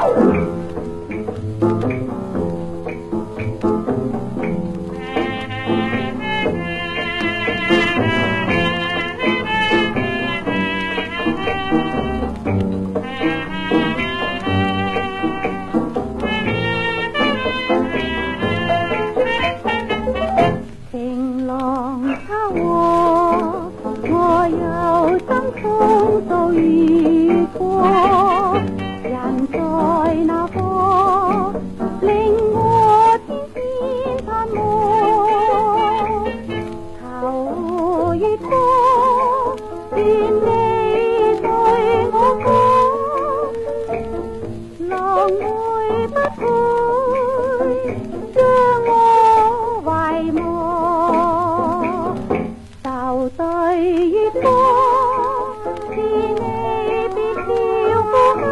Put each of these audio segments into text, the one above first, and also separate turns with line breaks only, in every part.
情郎他我有心痛到遇過，人在那個令我天天盼望，求月光願你對我講，郎會不會將我遺忘，就對月光是你別了故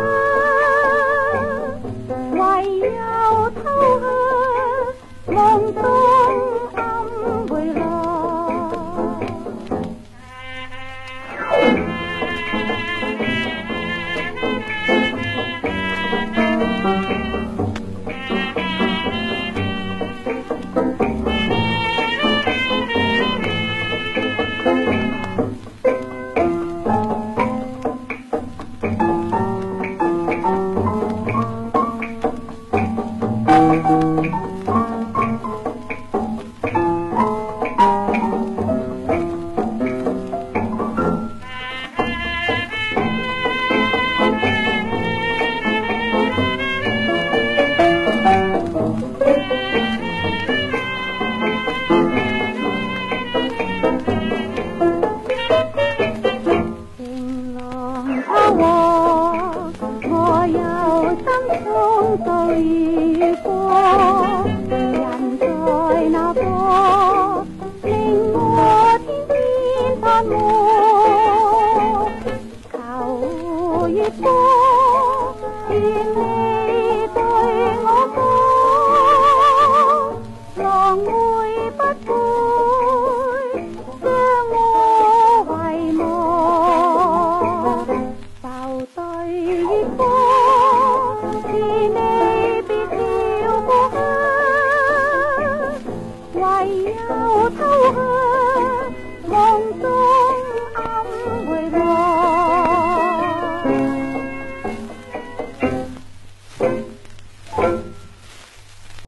鄉，唯有偷向夢中暗回來。我有心痛到遇過，人在那個令我天天盼望，求月光願你對我講，郎會不會將我遺忘，就對月光是你別了故鄉，唯有偷向